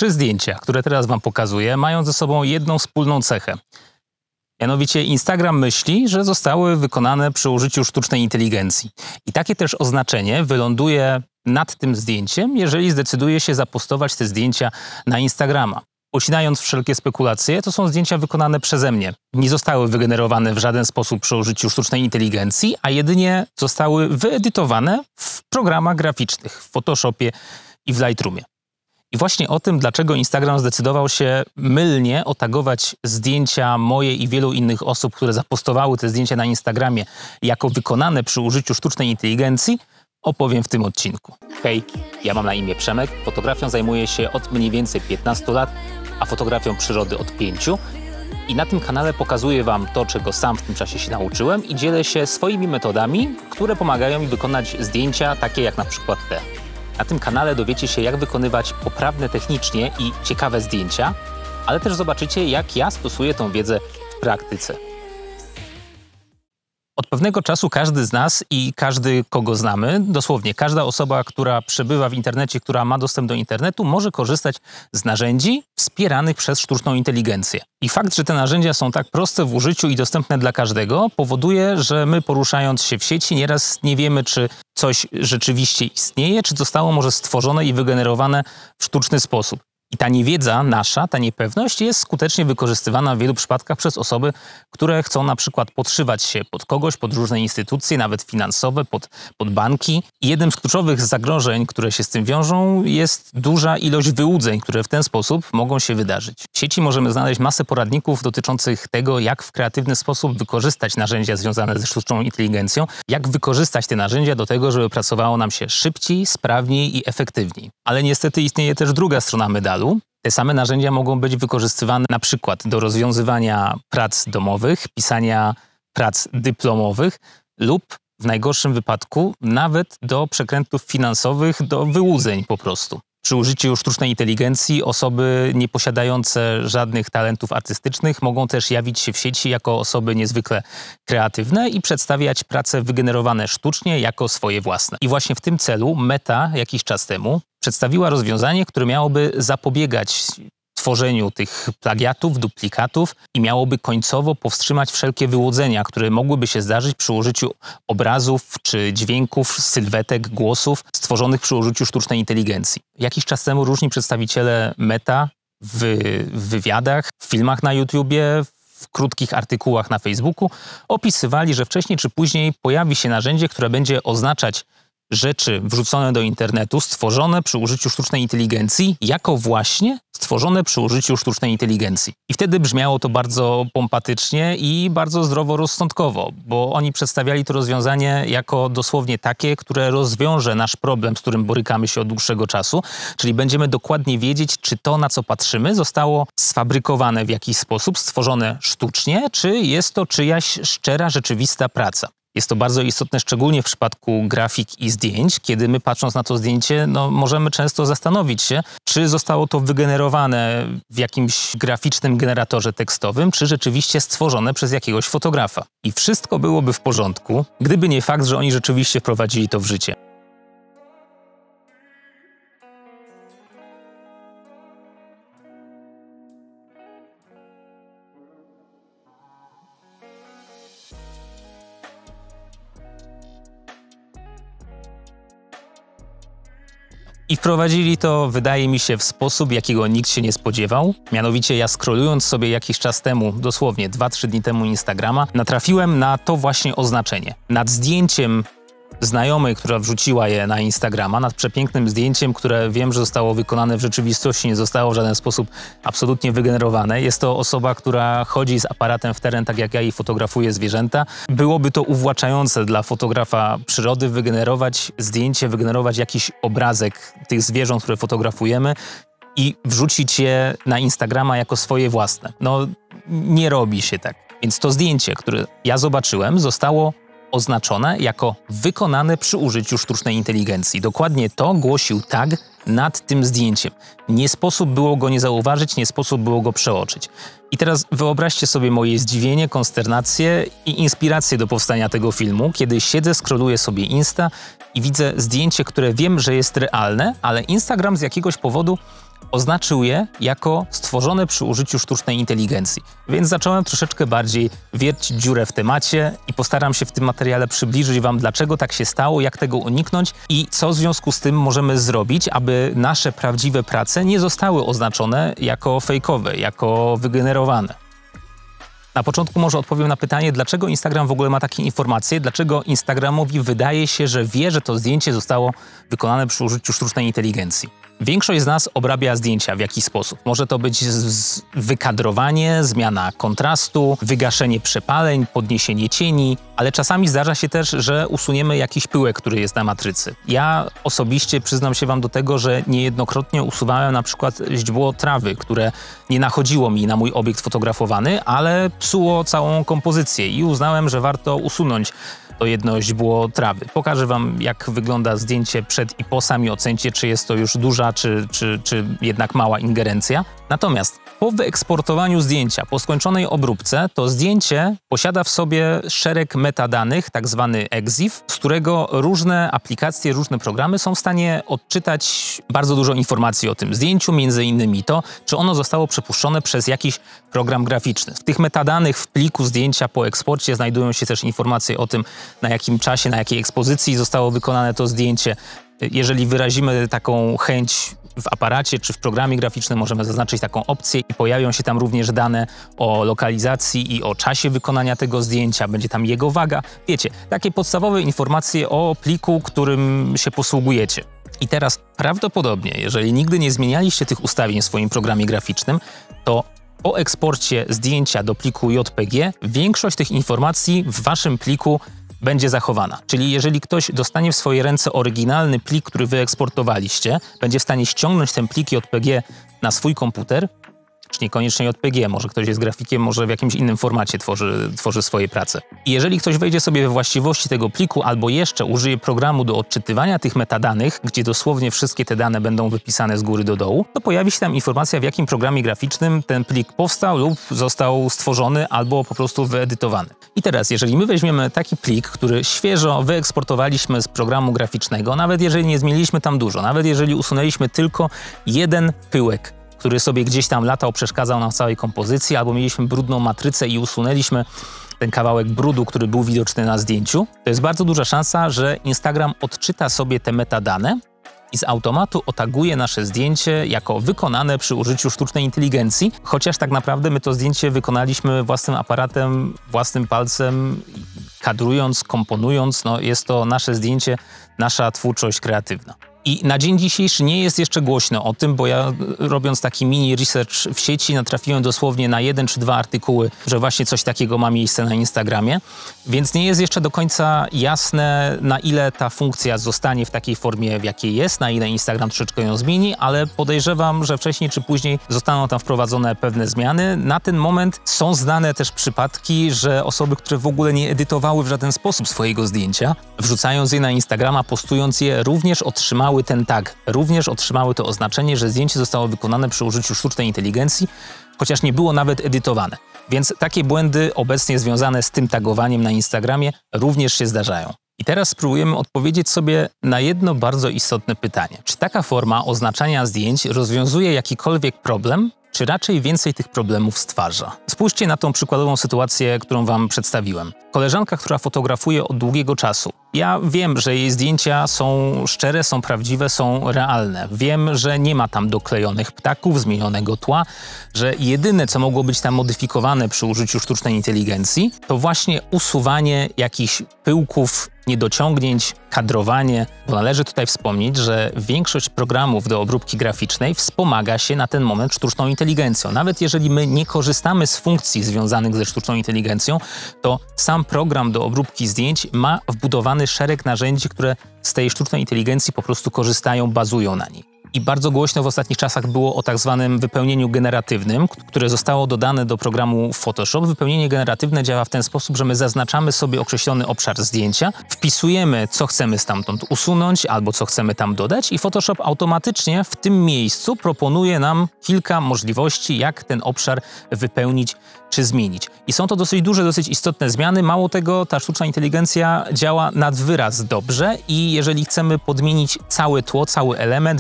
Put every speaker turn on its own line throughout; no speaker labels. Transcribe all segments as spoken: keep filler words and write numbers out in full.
Trzy zdjęcia, które teraz wam pokazuję, mają ze sobą jedną wspólną cechę. Mianowicie Instagram myśli, że zostały wykonane przy użyciu sztucznej inteligencji. I takie też oznaczenie wyląduje nad tym zdjęciem, jeżeli zdecyduje się zapostować te zdjęcia na Instagrama. Ucinając wszelkie spekulacje, to są zdjęcia wykonane przeze mnie. Nie zostały wygenerowane w żaden sposób przy użyciu sztucznej inteligencji, a jedynie zostały wyedytowane w programach graficznych, w Photoshopie i w Lightroomie. I właśnie o tym, dlaczego Instagram zdecydował się mylnie otagować zdjęcia moje i wielu innych osób, które zapostowały te zdjęcia na Instagramie jako wykonane przy użyciu sztucznej inteligencji, opowiem w tym odcinku. Hej, ja mam na imię Przemek, fotografią zajmuję się od mniej więcej piętnastu lat, a fotografią przyrody od pięciu. I na tym kanale pokazuję wam to, czego sam w tym czasie się nauczyłem i dzielę się swoimi metodami, które pomagają mi wykonać zdjęcia takie jak na przykład te. Na tym kanale dowiecie się, jak wykonywać poprawne technicznie i ciekawe zdjęcia, ale też zobaczycie, jak ja stosuję tą wiedzę w praktyce. Od pewnego czasu każdy z nas i każdy, kogo znamy, dosłownie każda osoba, która przebywa w internecie, która ma dostęp do internetu, może korzystać z narzędzi wspieranych przez sztuczną inteligencję. I fakt, że te narzędzia są tak proste w użyciu i dostępne dla każdego, powoduje, że my, poruszając się w sieci, nieraz nie wiemy, czy coś rzeczywiście istnieje, czy zostało może stworzone i wygenerowane w sztuczny sposób. I ta niewiedza nasza, ta niepewność jest skutecznie wykorzystywana w wielu przypadkach przez osoby, które chcą na przykład podszywać się pod kogoś, pod różne instytucje, nawet finansowe, pod, pod banki. I jednym z kluczowych zagrożeń, które się z tym wiążą, jest duża ilość wyłudzeń, które w ten sposób mogą się wydarzyć. W sieci możemy znaleźć masę poradników dotyczących tego, jak w kreatywny sposób wykorzystać narzędzia związane ze sztuczną inteligencją, jak wykorzystać te narzędzia do tego, żeby pracowało nam się szybciej, sprawniej i efektywniej. Ale niestety istnieje też druga strona medalu. Te same narzędzia mogą być wykorzystywane na przykład do rozwiązywania prac domowych, pisania prac dyplomowych lub w najgorszym wypadku nawet do przekrętów finansowych, do wyłudzeń po prostu. Przy użyciu sztucznej inteligencji osoby nieposiadające żadnych talentów artystycznych mogą też jawić się w sieci jako osoby niezwykle kreatywne i przedstawiać prace wygenerowane sztucznie jako swoje własne. I właśnie w tym celu Meta jakiś czas temu przedstawiła rozwiązanie, które miałoby zapobiegać tworzeniu tych plagiatów, duplikatów i miałoby końcowo powstrzymać wszelkie wyłudzenia, które mogłyby się zdarzyć przy użyciu obrazów czy dźwięków, sylwetek, głosów stworzonych przy użyciu sztucznej inteligencji. Jakiś czas temu różni przedstawiciele Meta w, w wywiadach, w filmach na YouTubie, w krótkich artykułach na Facebooku opisywali, że wcześniej czy później pojawi się narzędzie, które będzie oznaczać rzeczy wrzucone do internetu, stworzone przy użyciu sztucznej inteligencji, jako właśnie stworzone przy użyciu sztucznej inteligencji. I wtedy brzmiało to bardzo pompatycznie i bardzo zdroworozsądkowo, bo oni przedstawiali to rozwiązanie jako dosłownie takie, które rozwiąże nasz problem, z którym borykamy się od dłuższego czasu, czyli będziemy dokładnie wiedzieć, czy to, na co patrzymy, zostało sfabrykowane w jakiś sposób, stworzone sztucznie, czy jest to czyjaś szczera, rzeczywista praca. Jest to bardzo istotne, szczególnie w przypadku grafik i zdjęć, kiedy my, patrząc na to zdjęcie, no, możemy często zastanowić się, czy zostało to wygenerowane w jakimś graficznym generatorze tekstowym, czy rzeczywiście stworzone przez jakiegoś fotografa. I wszystko byłoby w porządku, gdyby nie fakt, że oni rzeczywiście wprowadzili to w życie. I wprowadzili to, wydaje mi się, w sposób, jakiego nikt się nie spodziewał. Mianowicie ja, scrollując sobie jakiś czas temu, dosłownie dwa trzy dni temu Instagrama, natrafiłem na to właśnie oznaczenie. Nad zdjęciem znajomej, która wrzuciła je na Instagrama, nad przepięknym zdjęciem, które wiem, że zostało wykonane w rzeczywistości, nie zostało w żaden sposób absolutnie wygenerowane. Jest to osoba, która chodzi z aparatem w teren, tak jak ja, i fotografuje zwierzęta. Byłoby to uwłaczające dla fotografa przyrody wygenerować zdjęcie, wygenerować jakiś obrazek tych zwierząt, które fotografujemy i wrzucić je na Instagrama jako swoje własne. No, nie robi się tak. Więc to zdjęcie, które ja zobaczyłem, zostało oznaczone jako wykonane przy użyciu sztucznej inteligencji. Dokładnie to głosił tag nad tym zdjęciem. Nie sposób było go nie zauważyć, nie sposób było go przeoczyć. I teraz wyobraźcie sobie moje zdziwienie, konsternację i inspirację do powstania tego filmu, kiedy siedzę, scrolluję sobie Insta i widzę zdjęcie, które wiem, że jest realne, ale Instagram z jakiegoś powodu oznaczył je jako stworzone przy użyciu sztucznej inteligencji. Więc zacząłem troszeczkę bardziej wiercić dziurę w temacie i postaram się w tym materiale przybliżyć Wam, dlaczego tak się stało, jak tego uniknąć i co w związku z tym możemy zrobić, aby nasze prawdziwe prace nie zostały oznaczone jako fejkowe, jako wygenerowane. Na początku może odpowiem na pytanie, dlaczego Instagram w ogóle ma takie informacje, dlaczego Instagramowi wydaje się, że wie, że to zdjęcie zostało wykonane przy użyciu sztucznej inteligencji. Większość z nas obrabia zdjęcia w jakiś sposób. Może to być wykadrowanie, zmiana kontrastu, wygaszenie przepaleń, podniesienie cieni, ale czasami zdarza się też, że usuniemy jakiś pyłek, który jest na matrycy. Ja osobiście przyznam się Wam do tego, że niejednokrotnie usuwałem na przykład źdźbło trawy, które nie nachodziło mi na mój obiekt fotografowany, ale psuło całą kompozycję i uznałem, że warto usunąć to jedno źdźbło trawy. Pokażę Wam, jak wygląda zdjęcie przed i po, sami ocencie, czy jest to już duża, czy, czy, czy jednak mała ingerencja. Natomiast po wyeksportowaniu zdjęcia, po skończonej obróbce, to zdjęcie posiada w sobie szereg metadanych, tak zwany EXIF, z którego różne aplikacje, różne programy są w stanie odczytać bardzo dużo informacji o tym zdjęciu, między innymi to, czy ono zostało przepuszczone przez jakiś program graficzny. W tych metadanych w pliku zdjęcia po eksporcie znajdują się też informacje o tym, na jakim czasie, na jakiej ekspozycji zostało wykonane to zdjęcie. Jeżeli wyrazimy taką chęć w aparacie czy w programie graficznym, możemy zaznaczyć taką opcję i pojawią się tam również dane o lokalizacji i o czasie wykonania tego zdjęcia. Będzie tam jego waga. Wiecie, takie podstawowe informacje o pliku, którym się posługujecie. I teraz prawdopodobnie, jeżeli nigdy nie zmienialiście tych ustawień w swoim programie graficznym, to po eksporcie zdjęcia do pliku J P G większość tych informacji w Waszym pliku będzie zachowana. Czyli jeżeli ktoś dostanie w swoje ręce oryginalny plik, który wyeksportowaliście, będzie w stanie ściągnąć ten plik J P G na swój komputer, czy niekoniecznie J P G, może ktoś jest grafikiem, może w jakimś innym formacie tworzy, tworzy swoje prace. I jeżeli ktoś wejdzie sobie we właściwości tego pliku albo jeszcze użyje programu do odczytywania tych metadanych, gdzie dosłownie wszystkie te dane będą wypisane z góry do dołu, to pojawi się tam informacja, w jakim programie graficznym ten plik powstał lub został stworzony albo po prostu wyedytowany. I teraz, jeżeli my weźmiemy taki plik, który świeżo wyeksportowaliśmy z programu graficznego, nawet jeżeli nie zmieniliśmy tam dużo, nawet jeżeli usunęliśmy tylko jeden pyłek, który sobie gdzieś tam latał, przeszkadzał nam w całej kompozycji, albo mieliśmy brudną matrycę i usunęliśmy ten kawałek brudu, który był widoczny na zdjęciu, to jest bardzo duża szansa, że Instagram odczyta sobie te metadane i z automatu otaguje nasze zdjęcie jako wykonane przy użyciu sztucznej inteligencji, chociaż tak naprawdę my to zdjęcie wykonaliśmy własnym aparatem, własnym palcem, kadrując, komponując. No, jest to nasze zdjęcie, nasza twórczość kreatywna. I na dzień dzisiejszy nie jest jeszcze głośno o tym, bo ja robiąc taki mini research w sieci natrafiłem dosłownie na jeden czy dwa artykuły, że właśnie coś takiego ma miejsce na Instagramie, więc nie jest jeszcze do końca jasne, na ile ta funkcja zostanie w takiej formie, w jakiej jest, na ile Instagram troszeczkę ją zmieni, ale podejrzewam, że wcześniej czy później zostaną tam wprowadzone pewne zmiany. Na ten moment są znane też przypadki, że osoby, które w ogóle nie edytowały w żaden sposób swojego zdjęcia, wrzucając je na Instagrama, postując je, również otrzymały ten tag, również otrzymały to oznaczenie, że zdjęcie zostało wykonane przy użyciu sztucznej inteligencji, chociaż nie było nawet edytowane. Więc takie błędy obecnie związane z tym tagowaniem na Instagramie również się zdarzają. I teraz spróbujemy odpowiedzieć sobie na jedno bardzo istotne pytanie. Czy taka forma oznaczania zdjęć rozwiązuje jakikolwiek problem, czy raczej więcej tych problemów stwarza? Spójrzcie na tą przykładową sytuację, którą Wam przedstawiłem. Koleżanka, która fotografuje od długiego czasu. Ja wiem, że jej zdjęcia są szczere, są prawdziwe, są realne. Wiem, że nie ma tam doklejonych ptaków, zmienionego tła, że jedyne, co mogło być tam modyfikowane przy użyciu sztucznej inteligencji, to właśnie usuwanie jakichś pyłków, niedociągnięć, kadrowanie, bo należy tutaj wspomnieć, że większość programów do obróbki graficznej wspomaga się na ten moment sztuczną inteligencją. Nawet jeżeli my nie korzystamy z funkcji związanych ze sztuczną inteligencją, to sam program do obróbki zdjęć ma wbudowany szereg narzędzi, które z tej sztucznej inteligencji po prostu korzystają, bazują na niej. I bardzo głośno w ostatnich czasach było o tak zwanym wypełnieniu generatywnym, które zostało dodane do programu Photoshop. Wypełnienie generatywne działa w ten sposób, że my zaznaczamy sobie określony obszar zdjęcia, wpisujemy, co chcemy stamtąd usunąć albo co chcemy tam dodać i Photoshop automatycznie w tym miejscu proponuje nam kilka możliwości, jak ten obszar wypełnić czy zmienić. I są to dosyć duże, dosyć istotne zmiany. Mało tego, ta sztuczna inteligencja działa nad wyraz dobrze i jeżeli chcemy podmienić całe tło, cały element, wyciąć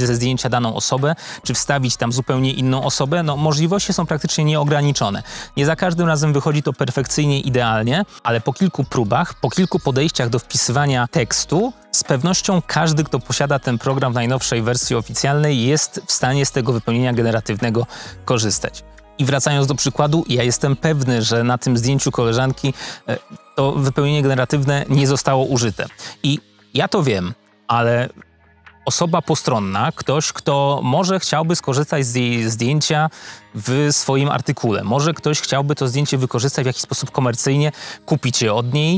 ze zdjęcia daną osobę, czy wstawić tam zupełnie inną osobę. No, możliwości są praktycznie nieograniczone. Nie za każdym razem wychodzi to perfekcyjnie, idealnie, ale po kilku próbach, po kilku podejściach do wpisywania tekstu, z pewnością każdy, kto posiada ten program w najnowszej wersji oficjalnej, jest w stanie z tego wypełnienia generatywnego korzystać. I wracając do przykładu, ja jestem pewny, że na tym zdjęciu koleżanki to wypełnienie generatywne nie zostało użyte. I ja to wiem, ale osoba postronna, ktoś, kto może chciałby skorzystać z jej zdjęcia w swoim artykule, może ktoś chciałby to zdjęcie wykorzystać w jakiś sposób komercyjnie, kupić je od niej,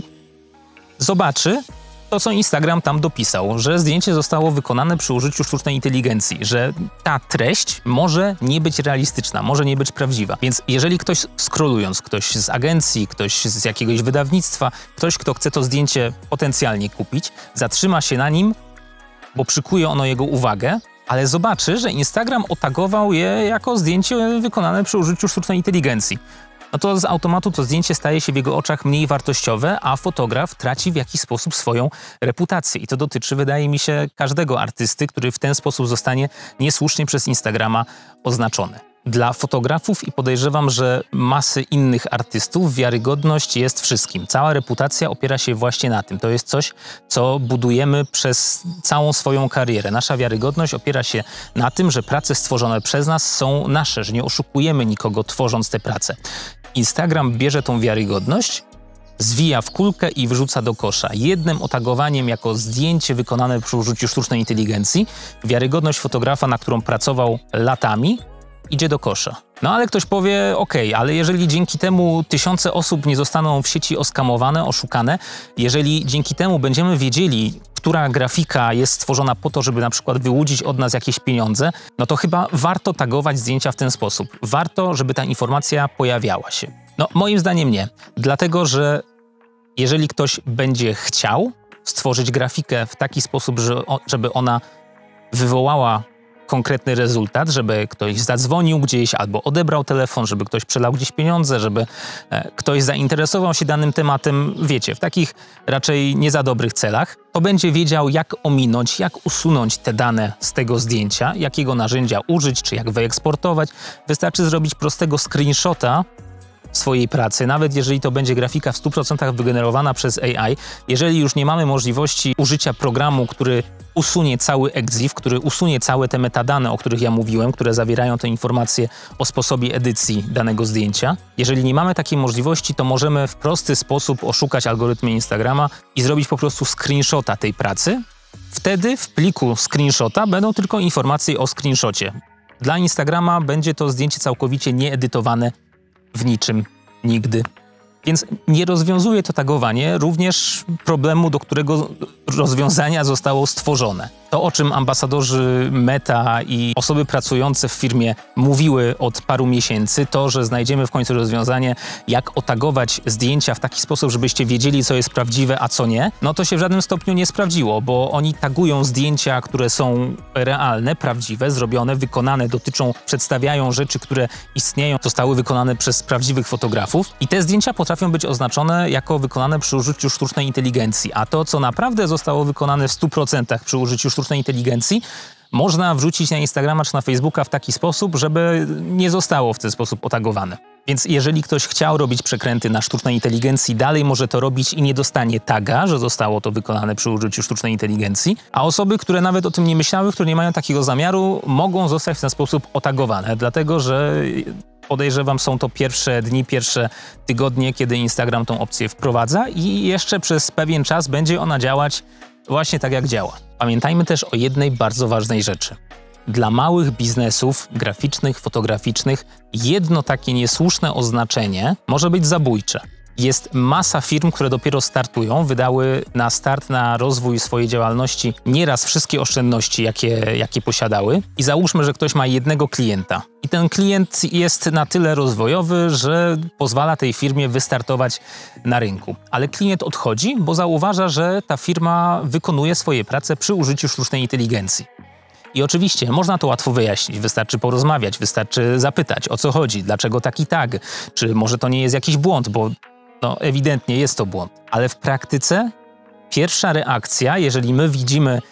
zobaczy to, co Instagram tam dopisał, że zdjęcie zostało wykonane przy użyciu sztucznej inteligencji, że ta treść może nie być realistyczna, może nie być prawdziwa. Więc jeżeli ktoś scrollując, ktoś z agencji, ktoś z jakiegoś wydawnictwa, ktoś, kto chce to zdjęcie potencjalnie kupić, zatrzyma się na nim, bo przykuje ono jego uwagę, ale zobaczy, że Instagram otagował je jako zdjęcie wykonane przy użyciu sztucznej inteligencji. No to z automatu to zdjęcie staje się w jego oczach mniej wartościowe, a fotograf traci w jakiś sposób swoją reputację. I to dotyczy, wydaje mi się, każdego artysty, który w ten sposób zostanie niesłusznie przez Instagrama oznaczony. Dla fotografów i podejrzewam, że masy innych artystów wiarygodność jest wszystkim. Cała reputacja opiera się właśnie na tym. To jest coś, co budujemy przez całą swoją karierę. Nasza wiarygodność opiera się na tym, że prace stworzone przez nas są nasze, że nie oszukujemy nikogo tworząc te prace. Instagram bierze tą wiarygodność, zwija w kulkę i wrzuca do kosza. Jednym otagowaniem jako zdjęcie wykonane przy użyciu sztucznej inteligencji wiarygodność fotografa, na którą pracował latami, idzie do kosza. No ale ktoś powie, okej, ale jeżeli dzięki temu tysiące osób nie zostaną w sieci oskamowane, oszukane, jeżeli dzięki temu będziemy wiedzieli, która grafika jest stworzona po to, żeby na przykład wyłudzić od nas jakieś pieniądze, no to chyba warto tagować zdjęcia w ten sposób. Warto, żeby ta informacja pojawiała się. No moim zdaniem nie. Dlatego, że jeżeli ktoś będzie chciał stworzyć grafikę w taki sposób, żeby ona wywołała konkretny rezultat, żeby ktoś zadzwonił gdzieś albo odebrał telefon, żeby ktoś przelał gdzieś pieniądze, żeby e, ktoś zainteresował się danym tematem, wiecie, w takich raczej nie za dobrych celach, to będzie wiedział, jak ominąć, jak usunąć te dane z tego zdjęcia, jakiego narzędzia użyć, czy jak wyeksportować. Wystarczy zrobić prostego screenshota swojej pracy, nawet jeżeli to będzie grafika w stu procentach wygenerowana przez A I, jeżeli już nie mamy możliwości użycia programu, który usunie cały EXIF, który usunie całe te metadane, o których ja mówiłem, które zawierają te informacje o sposobie edycji danego zdjęcia. Jeżeli nie mamy takiej możliwości, to możemy w prosty sposób oszukać algorytmy Instagrama i zrobić po prostu screenshota tej pracy. Wtedy w pliku screenshota będą tylko informacje o screenshocie. Dla Instagrama będzie to zdjęcie całkowicie nieedytowane w niczym, nigdy. Więc nie rozwiązuje to tagowanie również problemu, do którego rozwiązania zostało stworzone. To, o czym ambasadorzy Meta i osoby pracujące w firmie mówiły od paru miesięcy, to, że znajdziemy w końcu rozwiązanie, jak otagować zdjęcia w taki sposób, żebyście wiedzieli, co jest prawdziwe, a co nie, no to się w żadnym stopniu nie sprawdziło, bo oni tagują zdjęcia, które są realne, prawdziwe, zrobione, wykonane, dotyczą, przedstawiają rzeczy, które istnieją, zostały wykonane przez prawdziwych fotografów i te zdjęcia potrafią być oznaczone jako wykonane przy użyciu sztucznej inteligencji, a to, co naprawdę zostało wykonane w stu procentach przy użyciu sztucznej inteligencji, można wrzucić na Instagrama czy na Facebooka w taki sposób, żeby nie zostało w ten sposób otagowane. Więc jeżeli ktoś chciał robić przekręty na sztucznej inteligencji, dalej może to robić i nie dostanie taga, że zostało to wykonane przy użyciu sztucznej inteligencji, a osoby, które nawet o tym nie myślały, które nie mają takiego zamiaru, mogą zostać w ten sposób otagowane, dlatego że podejrzewam, są to pierwsze dni, pierwsze tygodnie, kiedy Instagram tą opcję wprowadza i jeszcze przez pewien czas będzie ona działać właśnie tak, jak działa. Pamiętajmy też o jednej bardzo ważnej rzeczy. Dla małych biznesów graficznych, fotograficznych jedno takie niesłuszne oznaczenie może być zabójcze. Jest masa firm, które dopiero startują, wydały na start, na rozwój swojej działalności nieraz wszystkie oszczędności, jakie, jakie posiadały. I załóżmy, że ktoś ma jednego klienta. I ten klient jest na tyle rozwojowy, że pozwala tej firmie wystartować na rynku. Ale klient odchodzi, bo zauważa, że ta firma wykonuje swoje prace przy użyciu sztucznej inteligencji. I oczywiście można to łatwo wyjaśnić, wystarczy porozmawiać, wystarczy zapytać, o co chodzi, dlaczego taki tag, czy może to nie jest jakiś błąd, bo no ewidentnie jest to błąd. Ale w praktyce pierwsza reakcja, jeżeli my widzimy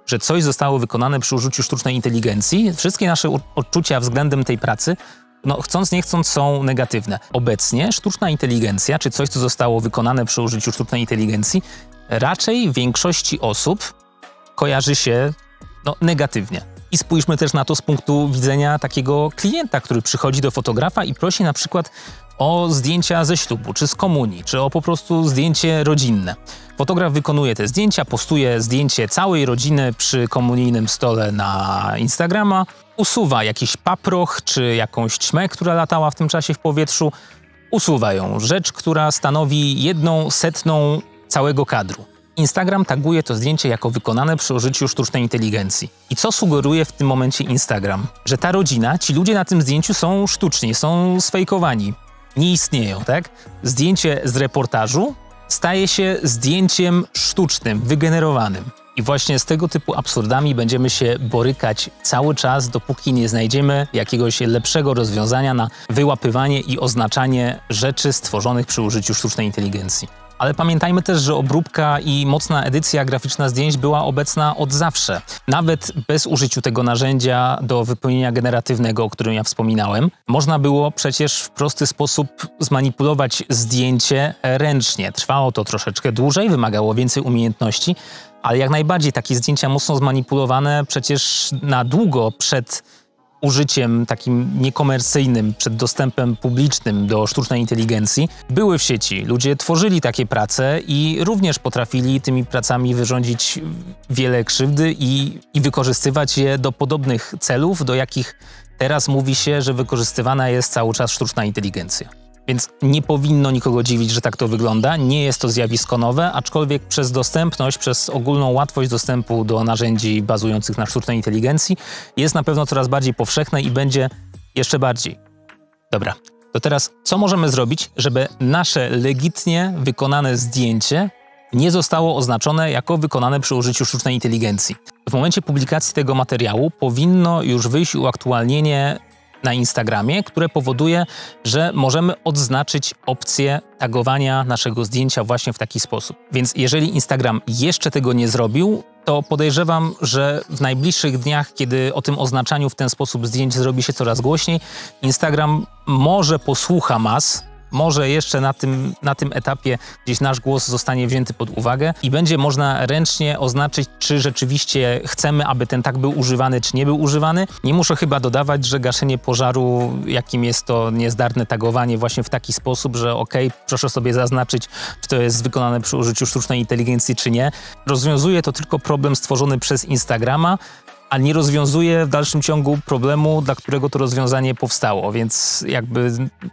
że coś zostało wykonane przy użyciu sztucznej inteligencji, wszystkie nasze odczucia względem tej pracy, no chcąc nie chcąc, są negatywne. Obecnie sztuczna inteligencja, czy coś, co zostało wykonane przy użyciu sztucznej inteligencji, raczej większości osób kojarzy się no, negatywnie. I spójrzmy też na to z punktu widzenia takiego klienta, który przychodzi do fotografa i prosi na przykład o zdjęcia ze ślubu, czy z komunii, czy o po prostu zdjęcie rodzinne. Fotograf wykonuje te zdjęcia, postuje zdjęcie całej rodziny przy komunijnym stole na Instagrama, usuwa jakiś paproch, czy jakąś ćmę, która latała w tym czasie w powietrzu, usuwa ją. Rzecz, która stanowi jedną setną całego kadru. Instagram taguje to zdjęcie jako wykonane przy użyciu sztucznej inteligencji. I co sugeruje w tym momencie Instagram? Że ta rodzina, ci ludzie na tym zdjęciu są sztuczni, są sfejkowani. Nie istnieją, tak? Zdjęcie z reportażu staje się zdjęciem sztucznym, wygenerowanym. I właśnie z tego typu absurdami będziemy się borykać cały czas, dopóki nie znajdziemy jakiegoś lepszego rozwiązania na wyłapywanie i oznaczanie rzeczy stworzonych przy użyciu sztucznej inteligencji. Ale pamiętajmy też, że obróbka i mocna edycja graficzna zdjęć była obecna od zawsze. Nawet bez użycia tego narzędzia do wypełnienia generatywnego, o którym ja wspominałem, można było przecież w prosty sposób zmanipulować zdjęcie ręcznie. Trwało to troszeczkę dłużej, wymagało więcej umiejętności, ale jak najbardziej takie zdjęcia mocno zmanipulowane przecież na długo przed użyciem takim niekomercyjnym, przed dostępem publicznym do sztucznej inteligencji, były w sieci. Ludzie tworzyli takie prace i również potrafili tymi pracami wyrządzić wiele krzywdy i, i wykorzystywać je do podobnych celów, do jakich teraz mówi się, że wykorzystywana jest cały czas sztuczna inteligencja. Więc nie powinno nikogo dziwić, że tak to wygląda. Nie jest to zjawisko nowe, aczkolwiek przez dostępność, przez ogólną łatwość dostępu do narzędzi bazujących na sztucznej inteligencji jest na pewno coraz bardziej powszechne i będzie jeszcze bardziej. Dobra, to teraz co możemy zrobić, żeby nasze legitnie wykonane zdjęcie nie zostało oznaczone jako wykonane przy użyciu sztucznej inteligencji? W momencie publikacji tego materiału powinno już wyjść uaktualnienie na Instagramie, które powoduje, że możemy odznaczyć opcję tagowania naszego zdjęcia właśnie w taki sposób. Więc jeżeli Instagram jeszcze tego nie zrobił, to podejrzewam, że w najbliższych dniach, kiedy o tym oznaczaniu w ten sposób zdjęć zrobi się coraz głośniej, Instagram może posłucha mas, może jeszcze na tym, na tym etapie gdzieś nasz głos zostanie wzięty pod uwagę i będzie można ręcznie oznaczyć, czy rzeczywiście chcemy, aby ten tag był używany, czy nie był używany. Nie muszę chyba dodawać, że gaszenie pożaru, jakim jest to niezdarne tagowanie właśnie w taki sposób, że ok, proszę sobie zaznaczyć, czy to jest wykonane przy użyciu sztucznej inteligencji, czy nie. Rozwiązuje to tylko problem stworzony przez Instagrama, a nie rozwiązuje w dalszym ciągu problemu, dla którego to rozwiązanie powstało, więc jakby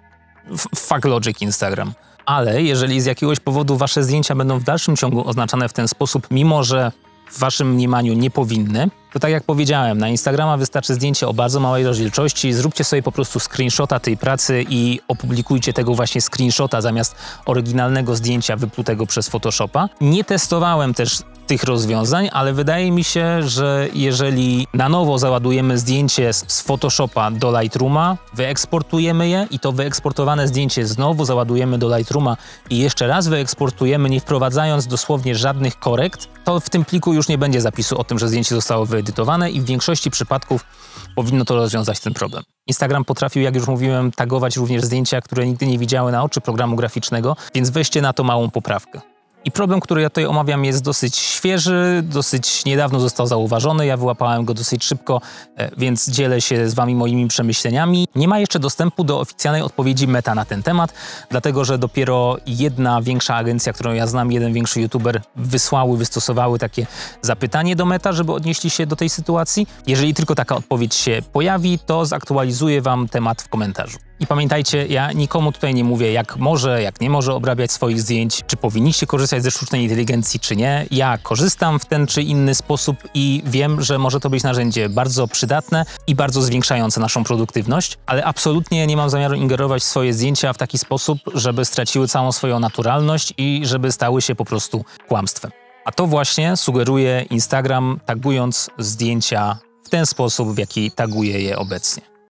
fuck logic Instagram. Ale jeżeli z jakiegoś powodu wasze zdjęcia będą w dalszym ciągu oznaczane w ten sposób, mimo że w waszym mniemaniu nie powinny, to tak jak powiedziałem, na Instagrama wystarczy zdjęcie o bardzo małej rozdzielczości, zróbcie sobie po prostu screenshota tej pracy i opublikujcie tego właśnie screenshota zamiast oryginalnego zdjęcia wyplutego przez Photoshopa. Nie testowałem też tych rozwiązań, ale wydaje mi się, że jeżeli na nowo załadujemy zdjęcie z Photoshopa do Lightrooma, wyeksportujemy je i to wyeksportowane zdjęcie znowu załadujemy do Lightrooma i jeszcze raz wyeksportujemy, nie wprowadzając dosłownie żadnych korekt, to w tym pliku już nie będzie zapisu o tym, że zdjęcie zostało wyedytowane i w większości przypadków powinno to rozwiązać ten problem. Instagram potrafił, jak już mówiłem, tagować również zdjęcia, które nigdy nie widziały na oczy programu graficznego, więc weźcie na to małą poprawkę. I problem, który ja tutaj omawiam, jest dosyć świeży, dosyć niedawno został zauważony, ja wyłapałem go dosyć szybko, więc dzielę się z wami moimi przemyśleniami. Nie ma jeszcze dostępu do oficjalnej odpowiedzi Meta na ten temat, dlatego że dopiero jedna większa agencja, którą ja znam, jeden większy youtuber wysłały, wystosowały takie zapytanie do Meta, żeby odnieśli się do tej sytuacji. Jeżeli tylko taka odpowiedź się pojawi, to zaktualizuję wam temat w komentarzu. I pamiętajcie, ja nikomu tutaj nie mówię, jak może, jak nie może obrabiać swoich zdjęć, czy powinniście korzystać ze sztucznej inteligencji, czy nie. Ja korzystam w ten czy inny sposób i wiem, że może to być narzędzie bardzo przydatne i bardzo zwiększające naszą produktywność, ale absolutnie nie mam zamiaru ingerować w swoje zdjęcia w taki sposób, żeby straciły całą swoją naturalność i żeby stały się po prostu kłamstwem. A to właśnie sugeruje Instagram, tagując zdjęcia w ten sposób, w jaki taguje je obecnie.